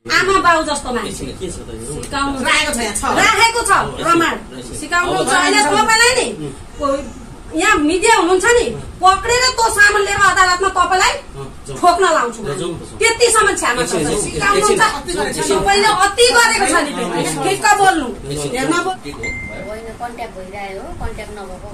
आमा बाउ जस्तो मान्छे सिकाउनु राखेको छ प्रमाण सिकाउनु छ। अहिले तपाईँलाई नि यहाँ मिडिया हुनुहुन्छ नि पक्रेर त्यो सामान लिएर अदालतमा तपाईँलाई ठोक्न लाउँछु त्यतिसम्म क्षमा छ। सिकाउनु छ तपाईँले अति गरेको छ नि ठिक्क बोल्नु होइन कन्ट्याक्ट भइरह्यो कन्ट्याक्ट नभएको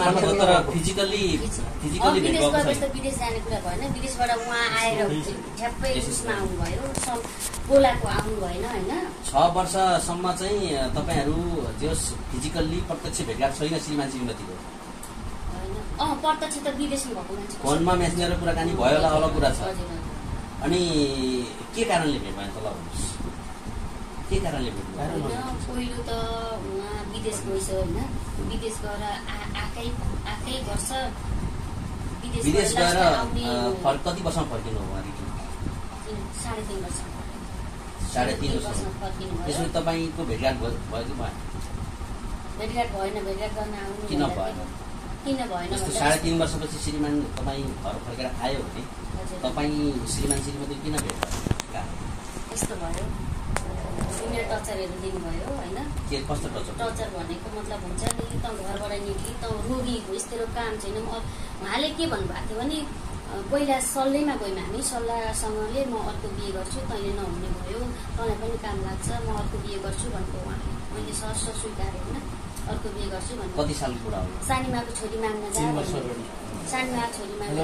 विदेश जाने कुरा भएन। विदेशबाट उहाँ आएर ठ्याप्पै उसमा आउनुभयो बोलाको आउनु भएन होइन। 6 वर्षसम्म चाहिँ तपाईहरु जस फिजिकल्ली प्रत्यक्ष भेटघाट छैन श्रीमान श्रीमतीको प्रत्यक्ष त विदेशमा भएको मान्छे फोनमा मेसेन्जर कुराकानी भयो होला अलग कुरा छ। अनि के कारणले भेट भयो त ल भन्नुस् के कारणले भेट भयो? पहिलो त उहाँ विदेश गएछ होइन विदेश गएर आकै वर्ष विदेश गएर कति वर्षमा फर्किनु हो उहाँ? 3.5 वर्ष 3.5 वर्ष त्यसपछि तपाईको भेटघाट भयो कि भएन? भेटघाट भएन। भेटघाट गर्न आउनु किन भएन? 3.5 वर्षपछि श्रीमान तपाईँ घर फर्केर आयो भने तपाईँ श्रीमान श्रीमती किन भेट भयो? यस्तो भयो सिनियर टर्चरहरू दिनुभयो होइन। के कस्तो टर्चर भनेको मतलब हुन्छ नि त घरबाट निक्ली त रोगी हो यस्तो काम छैन। उहाँले के भन्नुभएको थियो भने पहिला सल्लाहमा गयौँ हामी सल्लाहसँगले म अर्को बिहे गर्छु तैँले नहुने भयो तँलाई पनि काम लाग्छ म अर्को बिहे गर्छु भनेको उहाँले मैले सहर्ष स्वीकारेँ होइन। अर्को बिहे गर्छु भन्नु कति साल कुरा हो? सानीमाको छोरी माग्न जा सानीमाको छोरी माग्न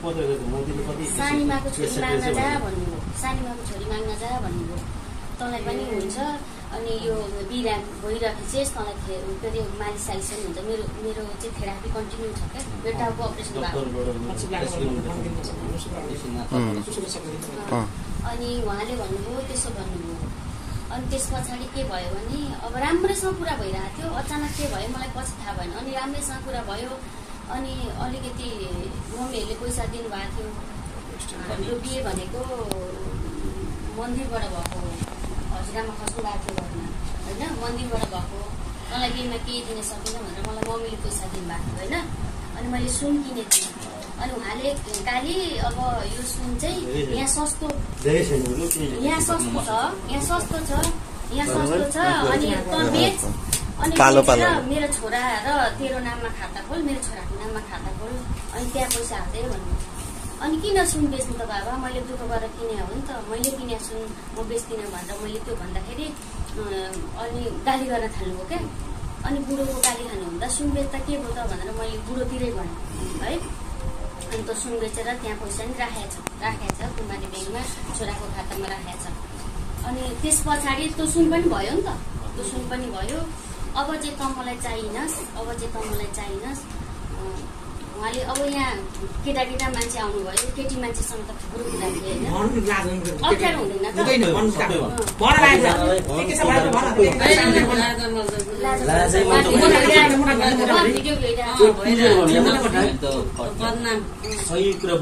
जा भन्नुभयो तँलाई पनि हुन्छ। अनि यो बिराम भइराखेपछि तँलाई के अरे मालिस सालिस पनि हुन्छ। मेरो चाहिँ थेरापी कन्टिन्यू छ क्या यो टाउको अपरेसन भएको। अनि उहाँले भन्नुभयो त्यसो भन्नुभयो। अनि त्यस पछाडि के भयो भने अब राम्रैसँग कुरा भइरहेको थियो अचानक के भयो मलाई पछि थाहा भएन। अनि राम्रैसँग कुरा भयो अनि अलिकति मम्मीहरूले पैसा दिनुभएको थियो। हाम्रो बिहे भनेको मन्दिरबाट भएको हजुरआमा खस्नु भएको थियो घरमा होइन मन्दिरबाट भएको तँलाई बिहेमा केही दिन सकिनँ भनेर मलाई मम्मीले पैसा दिनुभएको थियो होइन। अनि मैले सुन किनेको थिएँ। अनि उहाँले काली अब यो सुन चाहिँ यहाँ सस्तो छ अनि त बेच अनि मेरो छोरा र तेरो नाममा खाता खोल मेरो छोराको नाममा खाता खोल अनि त्यहाँ पैसा हाल्दै भन्नु। अनि किन सुन बेच्नु त बाबा मैले दुःख गरेर किने हो नि त मैले किने सुन म बेच्दिनँ भनेर मैले त्यो भन्दाखेरि अनि गाली गर्न थाल्नुभयो क्या। अनि बुढोको गाली खानुहुँदा सुन बेच्दा के भयो त भनेर मैले बुढोतिरै भनेँ है। अनि त्यो सुन बेचेर त्यहाँ पैसा नि राखेको छ कुमारी ब्याङ्कमा छोराको खातामा राखेको छ। अनि त्यस पछाडि त्यो सुन पनि भयो नि त त्यो सुन पनि भयो। अब चाहिँ त मलाई चाहिनस् उहाँले अब यहाँ केटा मान्छे आउनुभयो केटी मान्छेसँग त ठुलो कुरा थियो होइन अप्ठ्यारो हुँदैन सही कुरा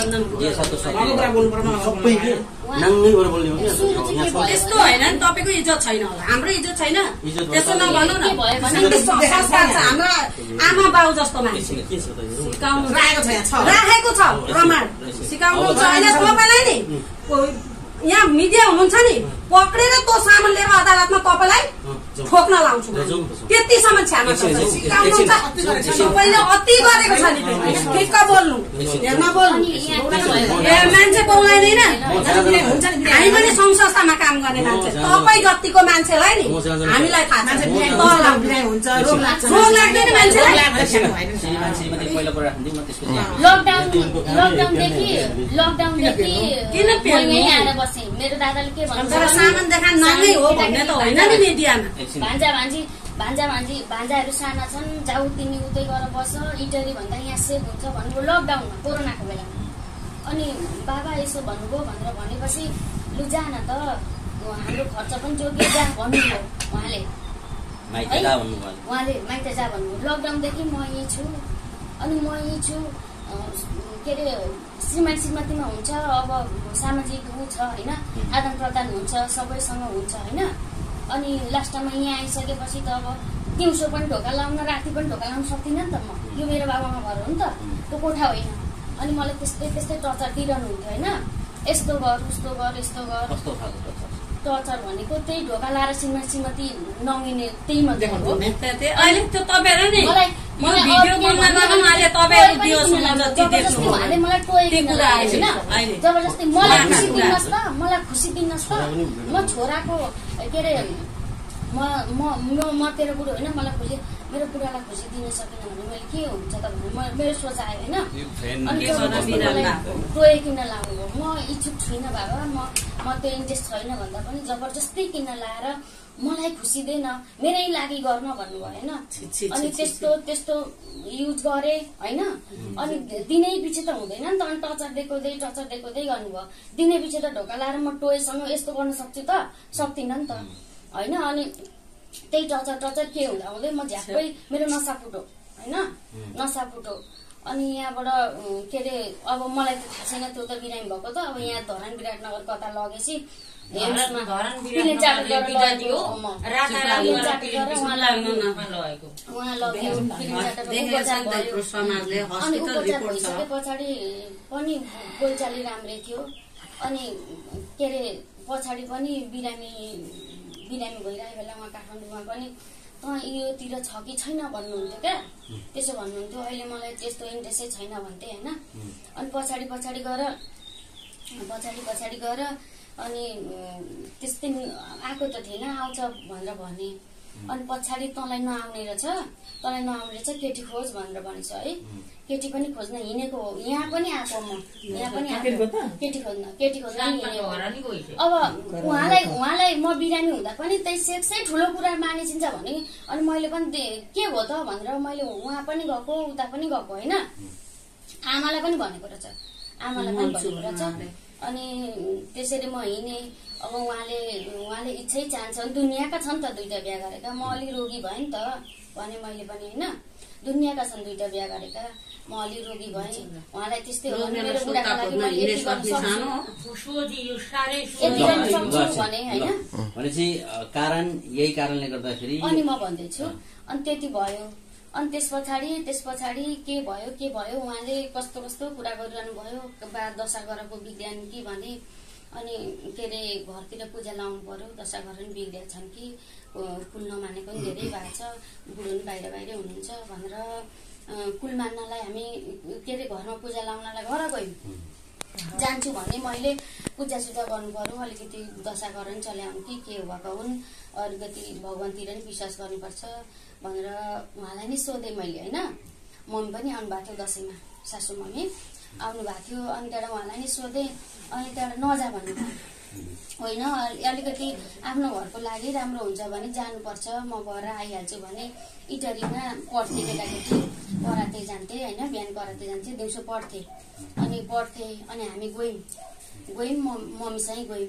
त्यस्तो होइन नि तपाईँको इज्जत छैन होला हाम्रो इज्जत छैन त्यस्तो नभन्नु न। हाम्रो आमा बाउ जस्तो मान्छे सिकाउनु राखेको छ प्रमाण सिकाउनु छ। अहिले तपाईँलाई नि यहाँ मिडिया हुनुहुन्छ नि पक्रेर त्यो सामान लिएर अदालतमा तपाईँलाई ठोक्न लाउँछु त्यतिसम्म क्षमा छ। सिकाउनु छ तपाईँले अति गरेको छ नि ठिक्क बोल्नु नबोल्नु मान्छे बोल्दैन। हामी पनि सङ्घ संस्थामा काम गर्ने मान्छे तपाईँ जतिको मान्छेलाई नि हामीलाई थाहा छ रोग लाग्दैन मान्छेलाई। लकडाउनदेखि किन आएर बसेँ मेरो दादाले के भन्छ सामान देखा नङै हो भन्ने त होइन नि मिडियामा। भान्जाहरू साना छन् जाऊ तिमी उतै गएर बस इटली भन्दा यहाँ सेफ हुन्छ भन्नुभयो लकडाउनमा कोरोनाको बेलामा। अनि बाबा यसो भन्नुभयो भनेर भनेपछि लु जा न त हाम्रो खर्च पनि जोगियो जा भन्नुभयो उहाँले माइत जा भन्नुभयो। लकडाउनदेखि म यहीँ छु अनि म यहीँ छु के अरे श्रीमान श्रीमतीमा हुन्छ अब सामाजिक ऊ छ होइन आदान प्रदान हुन्छ सबैसँग हुन्छ होइन। अनि लास्टमा यहाँ आइसकेपछि त अब दिउँसो पनि ढोका लाउन राति पनि ढोका लाउन सक्दिनँ नि त म यो मेरो बाबामा घर हो नि त त्यो कोठा होइन। अनि मलाई त्यस्तै टर्चर दिइरहनु हुन्थ्यो होइन यस्तो गर उस्तो गर यस्तो गर टर्चर भनेको त्यही ढोका लाएर श्रीमती नमिने त्यही मात्रै हो। अहिले त्यो तपाईहरु नि मलाई भिडियो बनाउन अहिले तपाईहरु दियोस् म जति देख्छु उहाँले मलाई टोकेको कुरा हैन जबरजस्ती मलाई खुसी दिनुस् त मलाई खुसी दिनुस् त म छोराको के रे म तेरो बुढो होइन मलाई खुसी मेरो बुढालाई खुसी दिन सकिन भने मैले के हुन्छ त भने मेरो सोच आयो होइन टोय किन लाउनु म इच्छुक छुइनँ बाबा म त्यो इन्ट्रेस्ट छैन भन्दा पनि जबरजस्ती किन लाएर मलाई खुसी दिएन मेरै लागि गर्न भन्नुभयो होइन। अनि त्यस्तो युज गरे होइन अनि दिनै पछि त हुँदैन नि त अनि टर्चर दिएको गर्नुभयो दिनै पछि त ढोका लाएर म टोयसँग यस्तो गर्न सक्छु त सक्दिनँ नि त होइन। अनि त्यही टर्चर के हुँदा हुँदै म झ्याप्पै मेरो नसा फुटो होइन नसा फुटो अनि यहाँबाट के अरे अब मलाई त थाहा छैन त्यो त बिरामी भएको त अब यहाँ धरान विराटनगर कता लगेपछि पछाडि पनि बोलचाली राम्रै थियो अनि के अरे पछाडि पनि बिरामी भइरहेको बेला उहाँ काठमाडौँमा पनि योतिर छ कि छैन भन्नुहुन्थ्यो क्या त्यसो भन्नुहुन्थ्यो। अहिले मलाई त्यस्तो इन्ट्रेस्टै छैन भन्थे होइन। अनि पछाडि गएर अनि त्यस्तै आएको त थिएन आउँछ भनेर भने अनि पछाडि तँलाई नआउने रहेछ केटी खोज भनेर भन्छ है। केटी पनि खोज्न हिँडेको हो यहाँ पनि आएको म यहाँ पनि केटी खोज्न हिँडेको। अब उहाँलाई म बिरामी हुँदा पनि त्यही सेक्सै ठुलो कुरा मानिसिन्छ भने अनि मैले पनि के हो त भनेर मैले उहाँ पनि गएको उता पनि गएको होइन आमालाई पनि भनेको रहेछ अनि त्यसरी म हिँडेँ। अब उहाँले इच्छै चाहन्छ दुनियाँका छन् त दुईटा बिहा गरेका म अलि रोगी भएँ नि त भने मैले पनि होइन दुनियाँका छन् दुईटा बिहा गरेका म अलि रोगी भएँ उहाँलाई त्यस्तै हो मेरो बुढाको लागि मैले यति गर्न सक्छु भने होइन कारण यही कारणले गर्दाखेरि अनि म भन्दैछु अनि त्यति भयो। अनि त्यस पछाडि के भयो उहाँले कस्तो कुरा गरिरहनु भयो दशा घरको विज्ञान कि भने अनि के अरे घरतिर पूजा लाउनु पर्यो दशा घर पनि बिग्रिया छन् कि कुल नमानेको पनि धेरै भएको छ बुढो पनि बाहिर हुनुहुन्छ भनेर कुल मान्नलाई हामी के अरे घरमा पूजा लाउनलाई घर गयौँ जान्छु भने मैले पूजा गर्नु पर्यो अलिकति दशा घर पनि चल्याउनु कि के भएको हुन् अलिकति भगवानतिर नि विश्वास गर्नुपर्छ भनेर उहाँलाई नै सोधेँ मैले होइन। मम्मी पनि आउनु भएको थियो दसैँमा सासू मम्मी आउनु भएको थियो अनि त्यहाँबाट उहाँलाई नै सोधेँ अनि त्यहाँबाट नजा भन्नुभयो होइन अलिकति आफ्नो घरको लागि राम्रो हुन्छ भने जानुपर्छ म गएर आइहाल्छु भने इटरीमा पढ्थे केटाकेटी कराते जान्थे होइन बिहान कराते जान्थे दिउँसो पढ्थे अनि हामी गयौँ मम्मीसँगै गयौँ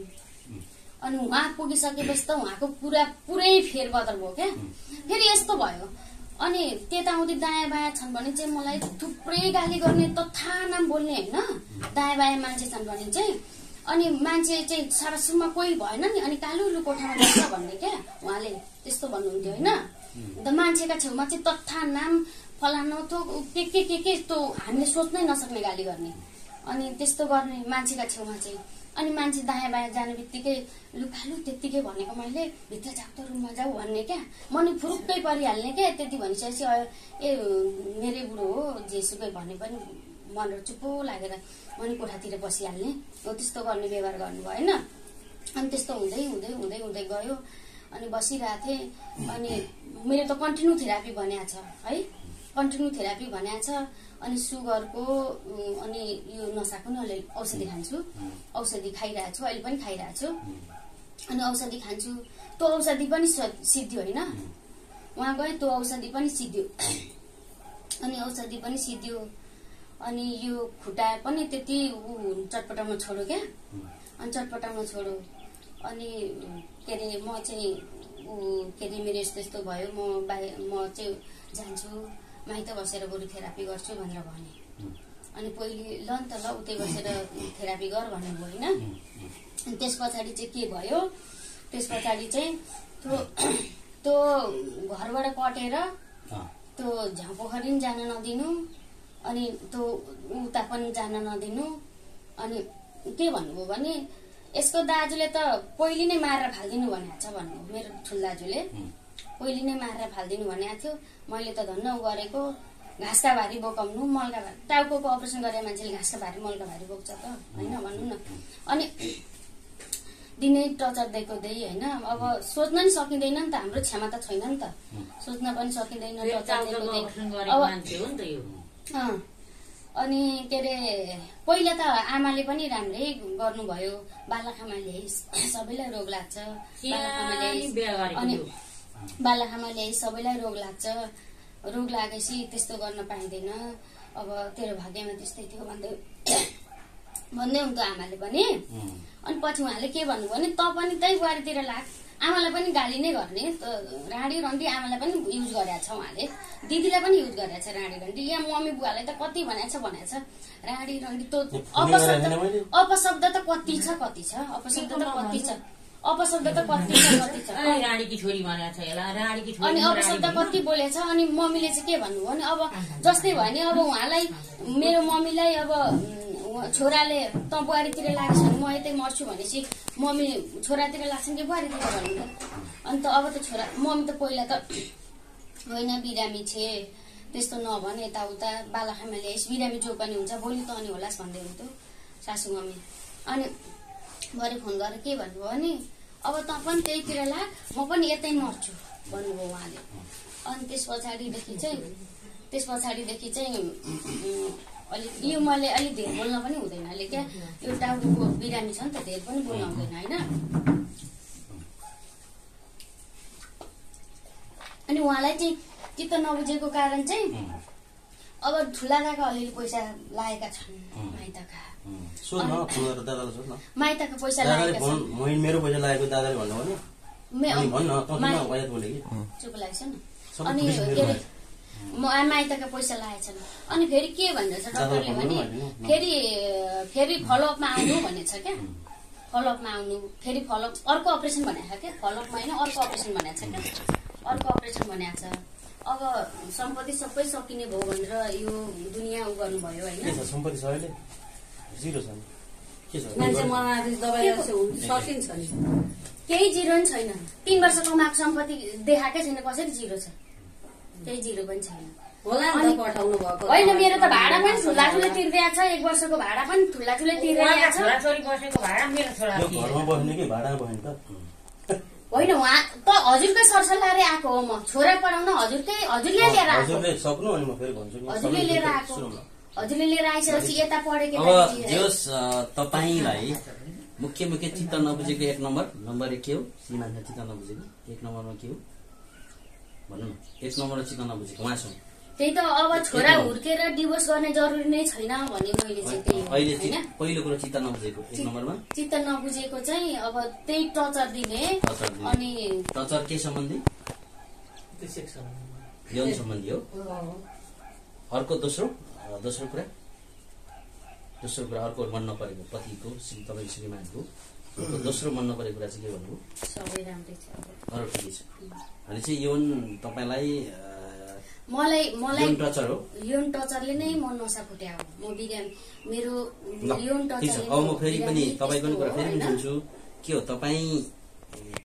अनि उहाँ पुगिसकेपछि त उहाँको पुरै फेरबदल भयो क्या फेरि यस्तो भयो अनि त्यता आउँदै दायाँ बायाँ छन् भने चाहिँ मलाई थुप्रै गाली गर्ने तथा नाम बोल्ने होइन दायाँ बायाँ मान्छे छन् भने चाहिँ अनि मान्छे चाहिँ सारासुमा कोही भएन नि अनि कालुलु कोठामा बस्छ भन्ने क्या उहाँले त्यस्तो भन्नुहुन्थ्यो होइन। अन्त मान्छेका छेउमा चाहिँ तथा नाम फलानु त्यो के त्यो हामीले सोच्नै नसक्ने गाली गर्ने अनि त्यस्तो गर्ने मान्छेका छेउमा चाहिँ अनि मान्छे दायाँ बायाँ जाने बित्तिकै लुकालु त्यत्तिकै भनेको मैले भित्र जाऊ रुममा जाऊ भन्ने क्या मनी फुरुक्कै परिहाल्ने क्या त्यति भनिसकेपछि ए मेरै बुढो हो जेसुकै भने पनि मन चुप्पो लागेर मनी कोठातिर बसिहाल्ने हो त्यस्तो गर्ने व्यवहार गर्नुभयो होइन। अनि त्यस्तो हुँदै गयो अनि बसिरहेको थिएँ अनि मेरो त कन्टिन्यू थेरापी भनेको छ है कन्टिन्यू थेरापी भनेको छ अनि सुगरको अनि यो नसाको नि अलि औषधि खान्छु औषधि खाइरहेको छु अहिले पनि खाइरहेको छु अनि औषधि खान्छु त्यो औषधि पनि सिद्धियो होइन उहाँ गए त्यो औषधि पनि सिद्धियो अनि यो खुट्टा पनि त्यति चटपटाउन छोड्यो क्या अनि चटपटाउन छोड्यो अनि के अरे म चाहिँ के अरे मेरो यस्तो भयो म चाहिँ जान्छु माइत बसेर बरु थेरापी गर्छु भनेर भने अनि पहिले ल नि त ल उतै बसेर थेरापी गर भन्नुभयो होइन। अनि त्यस पछाडि चाहिँ के भयो त्यस पछाडि चाहिँ त्यो घरबाट कटेर त्यो झाँपोखरी पनि जान नदिनु अनि त्यो उता पनि जान नदिनु अनि के भन्नुभयो भने यसको दाजुले त पहिले नै मारेर फालिदिनु भनेको छ भन्नु मेरो ठुलो दाजुले पहिले नै मारेर फालिदिनु भनेको थियो। मैले त धन्न गरेको घाँसका भारी बोकाउनु मलका भारी टाउको अपरेसन गरे मान्छेले घाँसका भारी मलका भारी बोक्छ त होइन भन्नु न। अनि दिनै टर्चर दिएको देई होइन अब सोच्न नि सकिँदैन नि त हाम्रो क्षमता छैन नि त सोच्न पनि सकिँदैन अनि के अरे पहिला त आमाले पनि राम्रै गर्नुभयो बालाखामा ल्याइ सबैलाई रोग लाग्छ अनि बालाखामा ल्याइ सबैलाई रोग लाग्छ रोग लागेपछि त्यस्तो गर्न पाइँदैन अब तेरो भाग्यमा त्यस्तै थियो भन्दै हुन्थ्यो आमाले पनि। अनि पछि उहाँले के भन्नुभयो भने त पनि त्यही बुहारीतिर लाग आमालाई पनि गाली नै गर्ने राडी रन्डी आमालाई पनि युज गरेको छ उहाँले दिदीलाई पनि युज गरेको छ राडी रन्डी या मम्मी बुवालाई त कति भनेको छ राडी रन्डी त अपशब्द त कति छ अपशब्द त कति छ अपशब्द त कति छ राडीकी छोरी भनेको छ यसलाई राडीकी छोरी अनि अपशब्द कति बोलेछ। अनि मम्मीले चाहिँ के भन्नुभयो भने अब जस्तै भयो नि अब उहाँलाई मेरो मम्मीलाई अब छोराले त बुहारीतिर लाग्छ भने म यतै मर्छु भनेपछि मम्मी छोरातिर लाग्छ कि बुहारीतिर भन्नु त अन्त अब त छोरा मम्मी त पहिला त होइन बिरामी छे त्यस्तो नभने यताउता बालाखामा ल्याइस बिरामी जो पनि हुन्छ भोलि त अनि होलास् भन्दै हुन्थ्यो सासू मम्मी। अनि भरे फोन गरेर के भन्नुभयो भने अब त पनि त्यहीतिर लाग म पनि यतै मर्छु भन्नुभयो उहाँले। अनि त्यस पछाडिदेखि चाहिँ अलिक यो मैले अलिक धेरै बोल्न पनि हुँदैन अहिले क्या यो टाउको बिरामी छ नि त धेरै पनि बोल्न हुँदैन होइन। अनि उहाँलाई चाहिँ चित्त नबुझेको कारण चाहिँ अब ठुला दाका अलिअलि पैसा लागेका छन् माइतका पैसा लागेका छन् मेरो पैसा लागेको दादाले भन्नु चुप लागेछ नि। अनि के अरे माइतका पैसा लागेछन् अनि फेरि के भन्दछ डक्टरले भने फेरि फलोअपमा आउनु भनेछ क्या फलोअपमा आउनु फेरि फलोअप अर्को अपरेसन भनेको छ क्या फलोअपमा होइन अर्को अपरेसन भनेको छ क्या अर्को अपरेसन भनेको छ। अब सम्पत्ति सबै सकिने भयो भनेर यो दुनियाँ उ गर्नुभयो होइन सम्पत्ति छैन जिरो छ केही जिरो नि छैन 3 वर्ष कमाएको सम्पत्ति देखाएकै छैन कसरी जिरो छ केही जिरो पनि छैन होइन मेरो त भाडा पनि ठुलाठुलै तिर्दिएको छ 1 वर्षको भाडा पनि ठुलाठुलै तिर्दिएको छ होइन उहाँ त हजुरकै सरसल्लाहले आएको हो म छोरा पढाउन हजुरले लिएर आएको हजुरले लिएर आएको हजुरले लिएर आइसकेपछि यता पढेको तपाईलाई मुख्य चित्त नबुझेको 1 नम्बर 1 के हो श्रीमान चित्त नबुझेको 1 नम्बरमा के हो भन्नु न 1 नम्बरमा चित्त नबुझेको उहाँसँग त्यही त अब छोरा हुर्केर डिभोर्स गर्ने जरुरी नै छैन भने मैले चाहिँ त्यही होइन पहिलो कुरा चित्त नबुझेको 1 नम्बरमा चित्त नबुझेको चाहिँ अब त्यही टर्चर दिने अनि टर्चर के सम्बन्धी यौन सम्बन्धी हो। अर्को दोस्रो कुरा अर्को मन नपरेको पतिको तपाईँ श्रीमानको दोस्रो मन नपरेको कुरा चाहिँ के भन्नुभयो सबै राम्रै छ अरू ठिकै छ भने चाहिँ यौन तपाईलाई मलाई यौन टर्चरले नै म नसा फुट्यायो म बिरामी मेरो यौन टर्चरले अब म फेरि पनि तपाईको कुरा फेरि पनि भन्छु के हो तपाईँ